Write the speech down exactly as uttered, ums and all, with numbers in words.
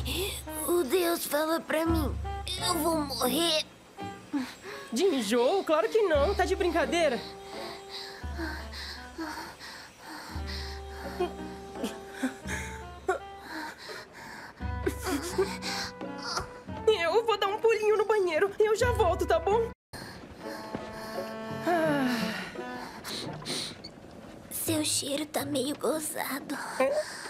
O Deus fala pra mim, eu vou morrer. De enjoo? Claro que não, tá de brincadeira? Eu vou dar um pulinho no banheiro. Eu já volto, tá bom? Seu cheiro tá meio gozado. É?